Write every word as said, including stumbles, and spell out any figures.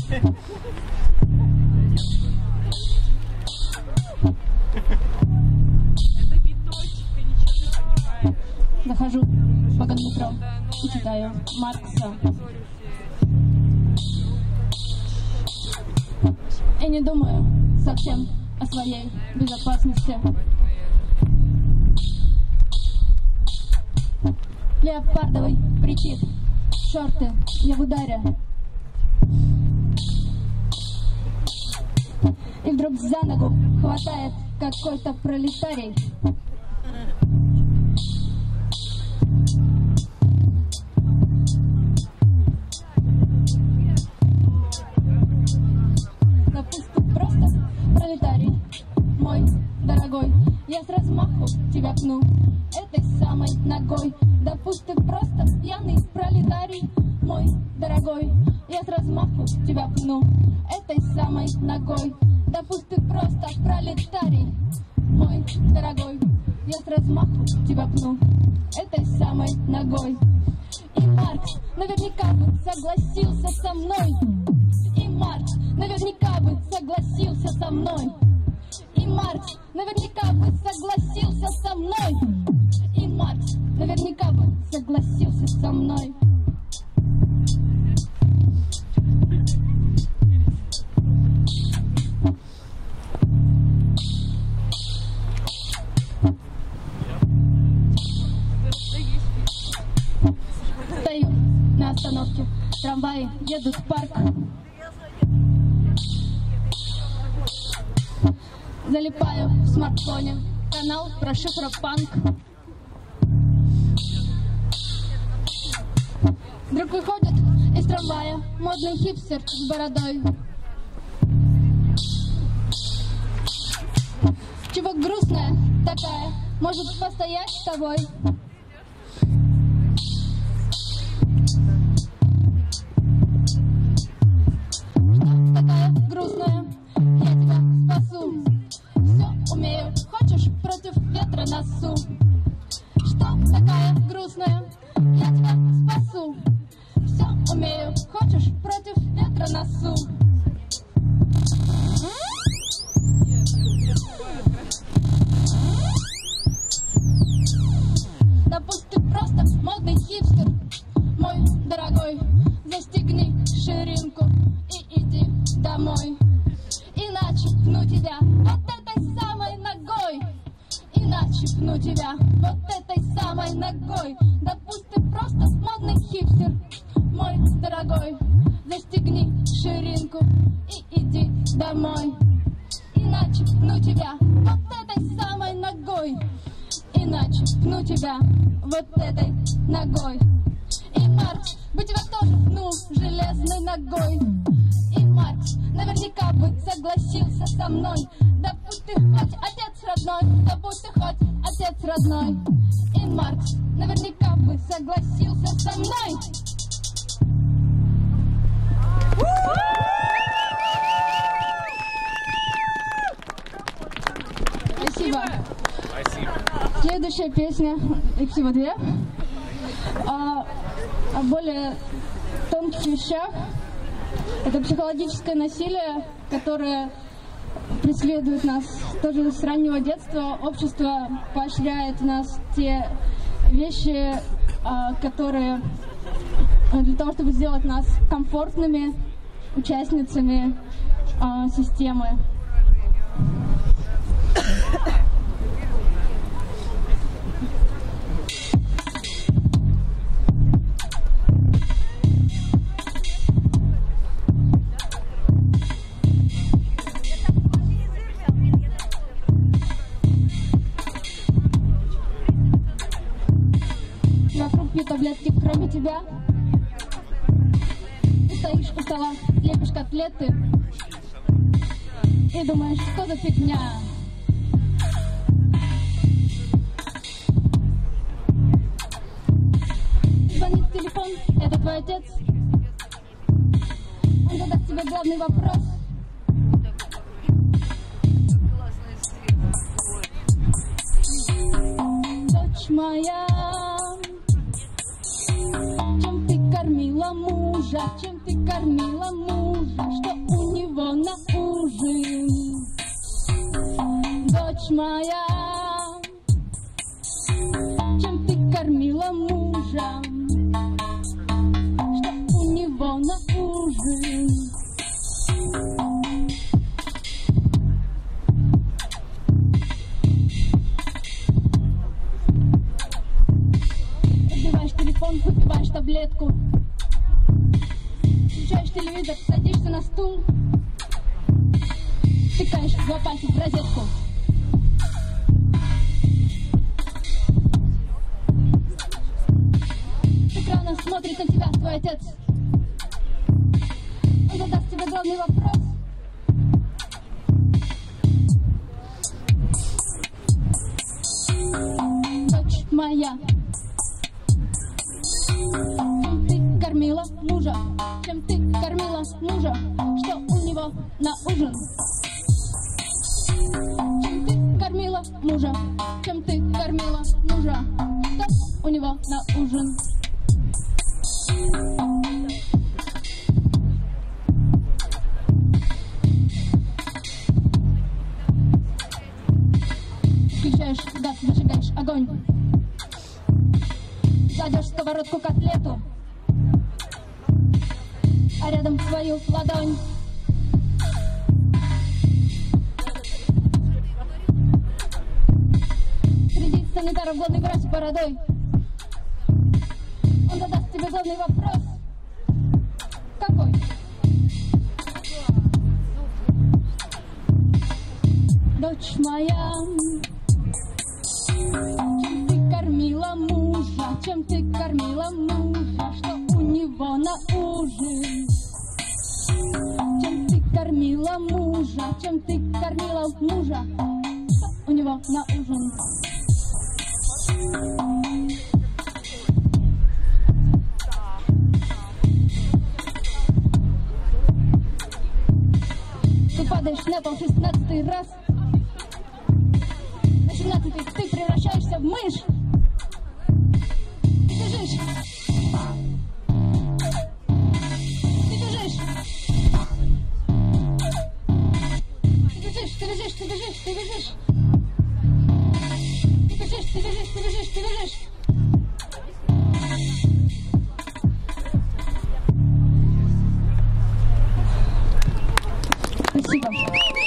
Захожу в вагон метро и читаю Маркса. И не думаю совсем о своей безопасности. Леопардовый прикид, шорты не в ударе. И вдруг за ногу хватает какой-то пролетарий. Допустим, просто пролетарий, мой дорогой, я с размаху тебя пну этой самой ногой. Допустим, просто пьяный пролетарий, мой дорогой, я с размаху тебя пну этой самой ногой. Допустим, просто пролетарий, мой дорогой, я с размаху тебя пну этой самой ногой. И Маркс наверняка бы согласился со мной. И Маркс наверняка бы согласился со мной. И Маркс наверняка бы согласился со мной. И Маркс наверняка бы согласился со мной. Стою на остановке, трамваи едут в парк. Залипаю в смартфоне, канал про шифропанк. Вдруг выходит из трамвая модный хипстер с бородой. Чего грустная такая, может постоять с тобой? Что такая грустная, я тебя спасу. Все умею, хочешь против ветра носу. Что такая грустная, я тебя спасу. Все умею, хочешь против ветра носу. Да пусть ты просто модный хипстер, мой дорогой, застегни ширинку и иди домой. Иначе пну тебя вот этой самой ногой. Иначе пну тебя вот этой самой ногой. Да пусть ты просто модный хипстер, мой дорогой, застегни ширинку и иди домой. Иначе пну тебя вот этой самой ногой. Иначе пну тебя вот этой ногой. И Маркс бы тебя тоже пнул железной ногой. И Маркс наверняка бы согласился со мной. Да пусть ты хоть отец родной, да пусть ты хоть отец родной. И Маркс наверняка бы согласился со мной. Спасибо. Спасибо. Следующая песня, их всего две, о, о более тонких вещах. Это психологическое насилие, которое преследует нас тоже с раннего детства. Общество поощряет в нас те вещи, которые для того, чтобы сделать нас комфортными участницами системы. Вокруг пьют таблетки, кроме тебя. Ты стоишь у стола, лепишь котлеты и думаешь, что за фигня. Звонит в телефон, это твой отец. Он задаст тебе главный вопрос. Дочь моя, чем ты кормила мужа, чем ты кормила мужа? мужа, что у него на ужин. Дочь моя, чем ты кормила мужа, что у него на ужин. Разбиваешь телефон, выпиваешь таблетку, включаешь телевизор, садишься на стул, тыкаешь два пальца в розетку. С экрана смотрит на тебя твой отец. Он задаст тебе главный вопрос. Дочь моя, чем ты кормила мужа, чем ты кормила мужа, что у него на ужин? Чем ты кормила мужа, чем ты кормила мужа, что у него на ужин? Включаешь газ, зажигаешь огонь, кладешь в сковородку котлету, а рядом свою ладонь. Среди санитаров главный врач с бородой. Он задаст тебе главный вопрос. Какой? Дочь моя, чем ты кормила мужа, чем ты кормила мужа, что у него на ужин? Чем ты кормила мужа, чем ты кормила мужа, что у него на ужин? Ты падаешь на пол шестнадцатый раз. На семнадцатый ты превращаешься в мышь. Ты бежишь. Ты бежишь. Ты бежишь, ты бежишь, ты бежишь, ты бежишь. Ты бежишь, ты бежишь, ты бежишь, ты бежишь. Спасибо.